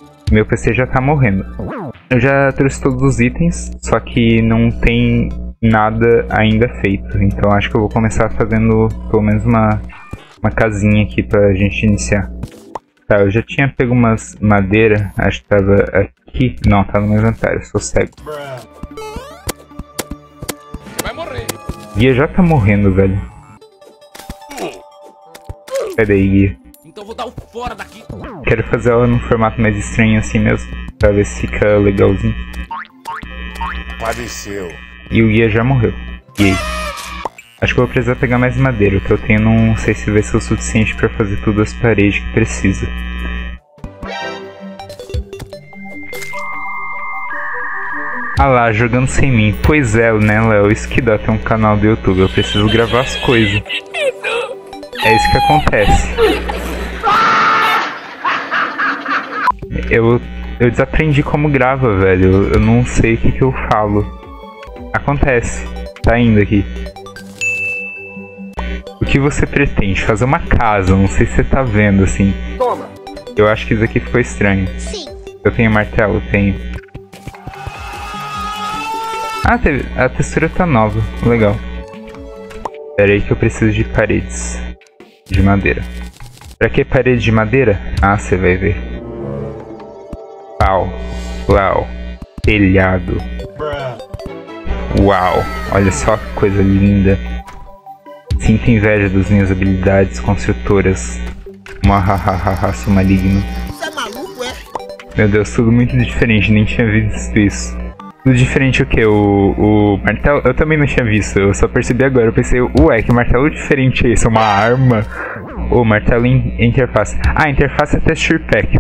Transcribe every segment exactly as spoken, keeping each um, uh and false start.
Meu P C já tá morrendo. Eu já trouxe todos os itens, só que não tem nada ainda feito. Então acho que eu vou começar fazendo pelo menos uma, uma casinha aqui pra gente iniciar. Tá, eu já tinha pego umas madeira, acho que tava aqui. Não, tá no meu inventário, sou cego. Vai morrer. Guia já tá morrendo, velho. Pera aí, Guia. Então vou dar o fora daqui. Quero fazer ela num formato mais estranho assim mesmo, pra ver se fica legalzinho. Apareceu. E o Guia já morreu. E aí? Acho que eu vou precisar pegar mais madeira. O que eu tenho não sei se vai ser o suficiente pra fazer todas as paredes que precisa. Ah lá, jogando sem mim. Pois é, né, Léo? Isso que dá ter um canal do YouTube. Eu preciso gravar as coisas. É isso que acontece. Eu, eu desaprendi como grava, velho. Eu não sei o que, que eu falo. Acontece. Tá indo aqui. O que você pretende? Fazer uma casa. Não sei se você tá vendo, assim. Toma. Eu acho que isso aqui ficou estranho. Sim. Eu tenho martelo? Tenho. Ah, teve, a textura tá nova. Legal. Pera aí que eu preciso de paredes. De madeira. Pra que parede de madeira? Ah, você vai ver. Pau. Uau. Telhado. Uau. Olha só que coisa linda. Sinto inveja das minhas habilidades construtoras. Mwahahaha, sou maligno. Você é maluco, é? Meu Deus, tudo muito diferente, nem tinha visto isso. Tudo diferente o que? O, o martelo? Eu também não tinha visto, eu só percebi agora. Eu pensei, ué, que martelo diferente é esse? Uma arma? O martelo em interface. Ah, interface é texture pack.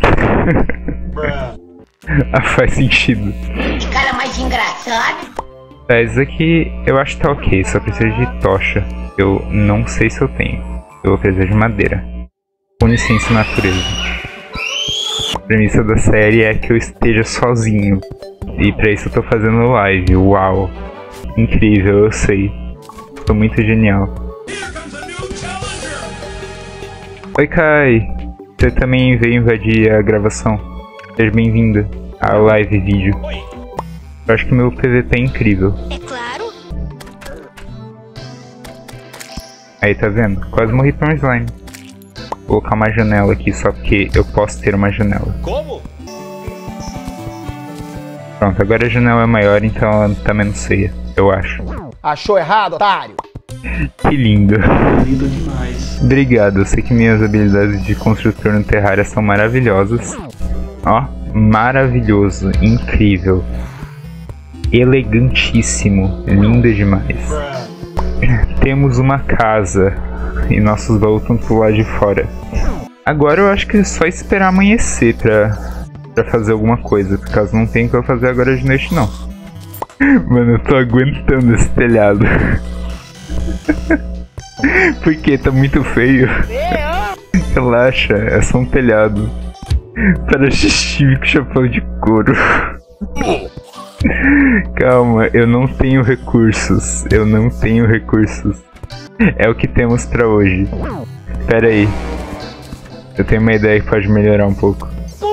Ah, faz sentido. Que cara mais engraçado. Tá, isso aqui eu acho que tá ok, só preciso de tocha. Eu não sei se eu tenho. Eu vou precisar de madeira. Com licença, natureza. A premissa da série é que eu esteja sozinho. E pra isso eu tô fazendo live. Uau. Incrível, eu sei. Tô muito genial. Oi, Kai. Você também veio invadir a gravação. Seja bem-vinda à live vídeo. Eu acho que meu P V P é incrível. É claro. Aí, tá vendo? Quase morri pra um slime. Vou colocar uma janela aqui só porque eu posso ter uma janela. Como? Pronto, agora a janela é maior, então ela tá menos feia, eu acho. Achou errado, otário? Que lindo. Lindo demais. Obrigado, eu sei que minhas habilidades de construtor no Terraria são maravilhosas. Ó, maravilhoso, incrível. Elegantíssimo, lindo demais. Temos uma casa e nossos baús estão pro lado de fora. Agora eu acho que é só esperar amanhecer pra, pra fazer alguma coisa, por causa não tem o que eu fazer agora de noite não. Mano, eu tô aguentando esse telhado. Porque tá muito feio. Relaxa, é só um telhado. Parece Steve com chapéu de couro. Calma, eu não tenho recursos. Eu não tenho recursos. É o que temos pra hoje. Pera aí. Eu tenho uma ideia que pode melhorar um pouco.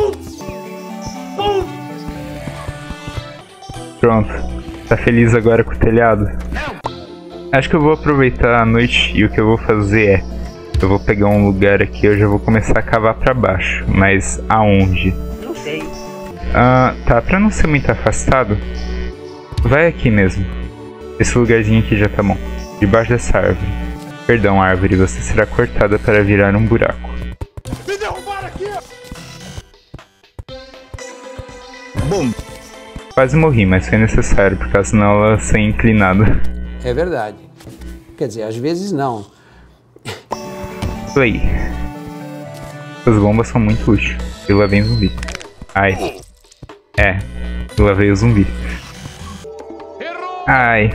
Pronto. Tá feliz agora com o telhado? Acho que eu vou aproveitar a noite e o que eu vou fazer é... Eu vou pegar um lugar aqui, eu já vou começar a cavar pra baixo. Mas aonde? Não sei. Ah, tá, pra não ser muito afastado, vai aqui mesmo. Esse lugarzinho aqui já tá bom. Debaixo dessa árvore. Perdão, árvore, você será cortada para virar um buraco. Me derrubaram aqui! Bum. Quase morri, mas foi necessário, porque senão ela ser inclinada. É verdade. Quer dizer, às vezes não. Isso aí. As bombas são muito úteis. E lá vem zumbi. Ai. É, lá veio o zumbi. Ai.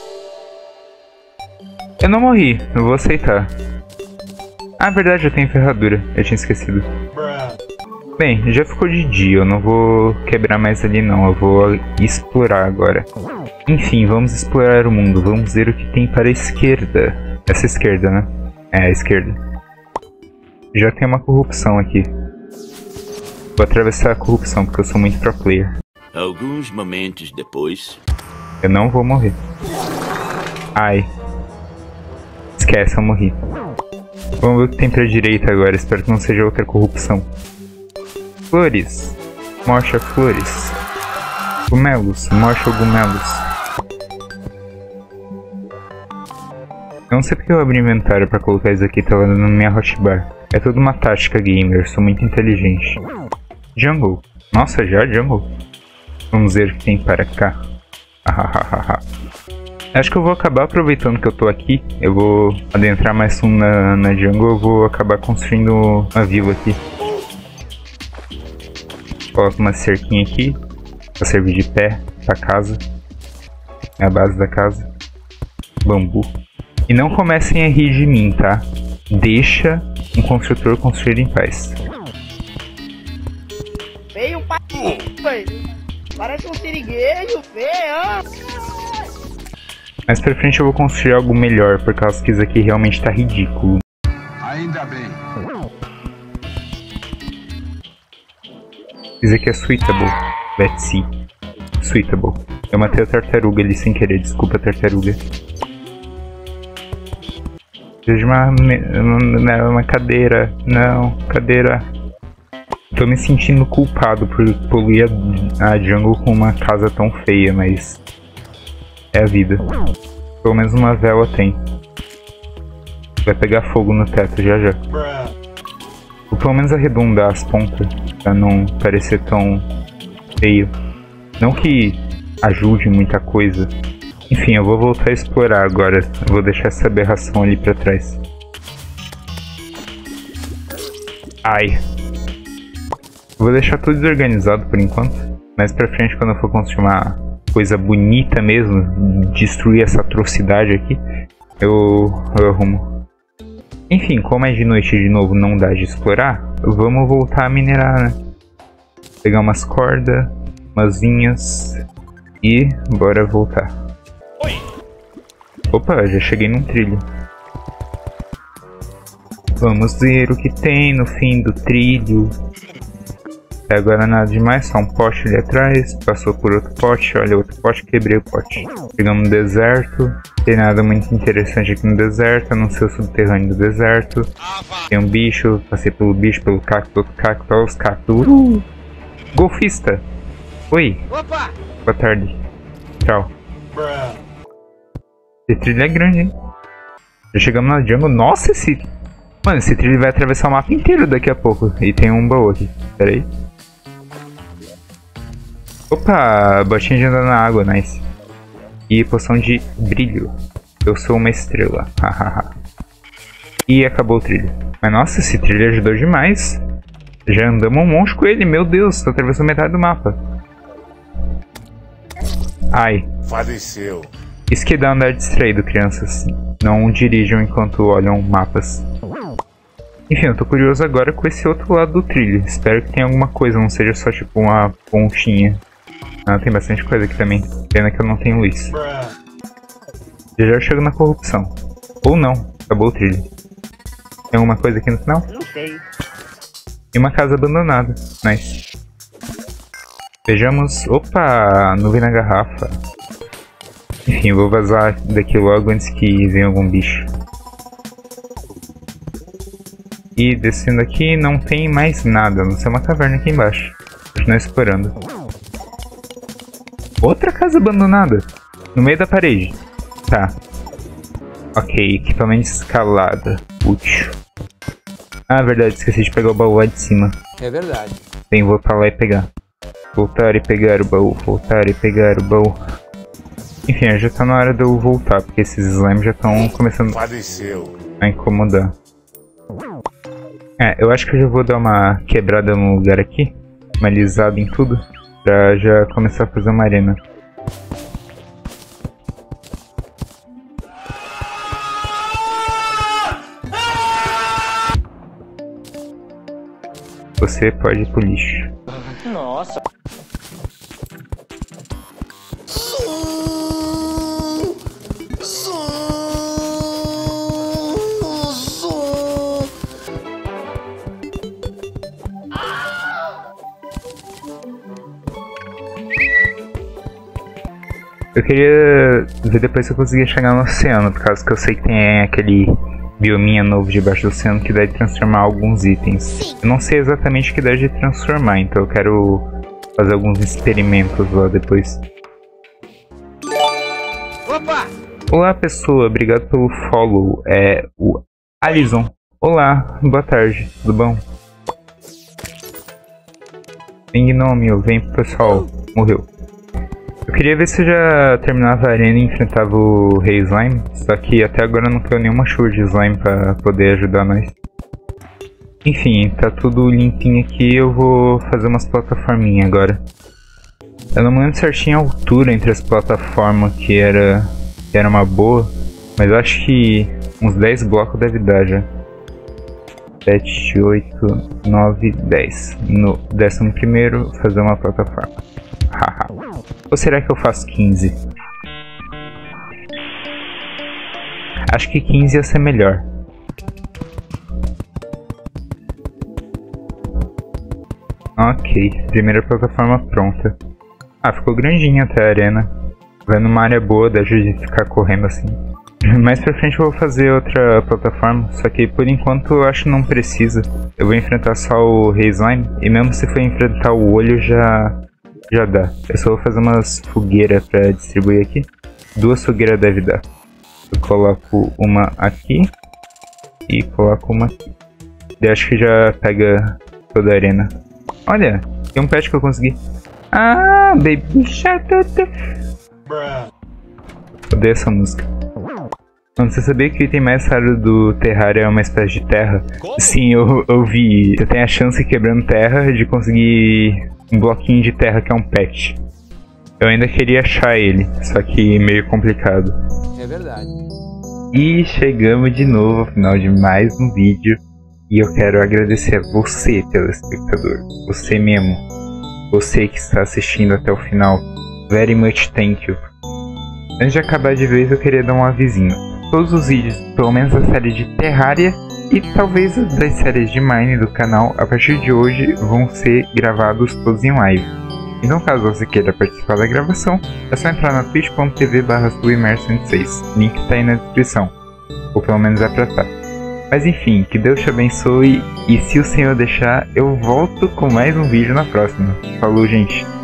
Eu não morri, eu vou aceitar. Ah, verdade, eu tenho ferradura. Eu tinha esquecido. Bem, já ficou de dia, eu não vou quebrar mais ali não, eu vou explorar agora. Enfim, vamos explorar o mundo, vamos ver o que tem para a esquerda. Essa esquerda, né? É, a esquerda. Já tem uma corrupção aqui. Vou atravessar a corrupção, porque eu sou muito pro player. Alguns momentos depois... Eu não vou morrer. Ai. Esquece, eu morri. Vamos ver o que tem pra direita agora. Espero que não seja outra corrupção. Flores. Morcha flores. Gumelos. Morcha gumelos. Eu não sei porque eu abri inventário pra colocar isso aqui. Tava na minha hotbar. É tudo uma tática gamer. Sou muito inteligente. Jungle. Nossa, já Jungle. Vamos ver o que tem para cá. Acho que eu vou acabar aproveitando que eu tô aqui. Eu vou adentrar mais um na, na jungle. Eu vou acabar construindo uma vila aqui. Coloco uma cerquinha aqui pra servir de pé pra casa. É a base da casa. Bambu. E não comecem a rir de mim, tá? Deixa um construtor construir em paz. Feio pra parece um siriguejo, feio. Mais pra frente eu vou construir algo melhor, por causa que isso aqui realmente tá ridículo. Ainda bem. Isso aqui é suitable. Let's see. Suitable. Eu matei a tartaruga ali sem querer, desculpa tartaruga. Preciso de uma, uma, uma cadeira. Não, cadeira. Tô me sentindo culpado por poluir a, a jungle com uma casa tão feia, mas... é a vida. Pelo menos uma vela tem. Vai pegar fogo no teto já já. Vou pelo menos arredondar as pontas, pra não parecer tão feio. Não que ajude muita coisa. Enfim, eu vou voltar a explorar agora. Eu vou deixar essa aberração ali pra trás. Ai. Vou deixar tudo desorganizado por enquanto. Mais pra frente, quando eu for construir uma coisa bonita mesmo, destruir essa atrocidade aqui, eu, eu arrumo. Enfim, como é de noite de novo, não dá de explorar, vamos voltar a minerar, né? Pegar umas cordas, umas vinhas e bora voltar. Opa, já cheguei num trilho. Vamos ver o que tem no fim do trilho. Até agora nada demais, só um pote ali atrás, passou por outro pote, olha outro pote, quebrei o pote. Chegamos no deserto, não tem nada muito interessante aqui no deserto, a não ser o subterrâneo do deserto. Tem um bicho, passei pelo bicho, pelo cacto, outro cacto, olha os cactos. Uh! Golfista! Oi! Opa! Boa tarde. Tchau. Esse trilho é grande, hein? Já chegamos na jungle, nossa esse... Mano, esse trilho vai atravessar o mapa inteiro daqui a pouco. E tem um baú aqui, pera aí. Opa, botinha de andar na água, nice. E poção de brilho. Eu sou uma estrela, hahaha. E acabou o trilho. Mas nossa, esse trilho ajudou demais. Já andamos um monte com ele, meu Deus, tô atravessando metade do mapa. Ai. Faleceu. Isso que dá andar distraído, crianças. Não dirijam enquanto olham mapas. Enfim, eu tô curioso agora com esse outro lado do trilho. Espero que tenha alguma coisa, não seja só tipo uma pontinha. Ah, tem bastante coisa aqui também. Pena que eu não tenho luz. Já já eu chego na corrupção. Ou não, acabou o trilho. Tem alguma coisa aqui no final? Não sei. E uma casa abandonada. Nice. Vejamos... Opa! Nuvem na garrafa. Enfim, eu vou vazar daqui logo antes que venha algum bicho. E descendo aqui não tem mais nada, a não ser uma caverna aqui embaixo. Continuar explorando. Outra casa abandonada. No meio da parede. Tá. Ok, equipamento de escalada. Útil. Ah, verdade, esqueci de pegar o baú lá de cima. É verdade. Tem que voltar lá e pegar. Voltar e pegar o baú, voltar e pegar o baú. Enfim, já tá na hora de eu voltar, porque esses slimes já estão começando Faleceu. a incomodar. É, eu acho que eu já vou dar uma quebrada no lugar aqui, uma alisada em tudo, pra já começar a fazer uma arena. Você pode ir pro lixo. Nossa. Eu queria ver depois se eu conseguia chegar no oceano, por causa que eu sei que tem aquele biominha novo debaixo do oceano que dá de transformar alguns itens. Eu não sei exatamente o que dá de transformar, então eu quero fazer alguns experimentos lá depois. Opa! Olá pessoa, obrigado pelo follow. É o Alisson. Olá, boa tarde, tudo bom? Vem Gnomio, vem pro pessoal, morreu. Eu queria ver se eu já terminava a arena e enfrentava o Rei Slime, só que até agora não caiu nenhuma chuva de slime pra poder ajudar nós. Enfim, tá tudo limpinho aqui, eu vou fazer umas plataforminhas agora. Eu não me lembro certinho a altura entre as plataformas que era, que era uma boa, mas eu acho que uns dez blocos deve dar já. sete, oito, nove, dez. No décimo primeiro, fazer uma plataforma. Haha. Ou será que eu faço quinze? Acho que quinze ia ser melhor. Ok, primeira plataforma pronta. Ah, ficou grandinha até a arena. Vai numa área boa, dá de ficar correndo assim. Mais pra frente eu vou fazer outra plataforma, só que por enquanto eu acho que não precisa. Eu vou enfrentar só o Rei Slime, e mesmo se for enfrentar o olho já, já dá. Eu só vou fazer umas fogueiras pra distribuir aqui. Duas fogueiras deve dar. Eu coloco uma aqui e coloco uma aqui. Eu acho que já pega toda a arena. Olha, tem um pet que eu consegui. Ah, Baby Shark. Odeio essa música. Mano, você sabia que o item mais raro do Terraria é uma espécie de terra? Como? Sim, eu, eu vi. Você tem a chance, quebrando terra, de conseguir um bloquinho de terra que é um pet. Eu ainda queria achar ele, só que meio complicado. É verdade. E chegamos de novo ao final de mais um vídeo. E eu quero agradecer a você, telespectador. Você mesmo. Você que está assistindo até o final. Very much thank you. Antes de acabar de vez, eu queria dar um avisinho. Todos os vídeos, pelo menos a série de Terraria e talvez das séries de Mine do canal, a partir de hoje vão ser gravados todos em live. Então caso você queira participar da gravação, é só entrar na twitch ponto tv barra suimer cento e seis. Link tá aí na descrição. Ou pelo menos é pra tá. Mas enfim, que Deus te abençoe e se o Senhor deixar, eu volto com mais um vídeo na próxima. Falou, gente!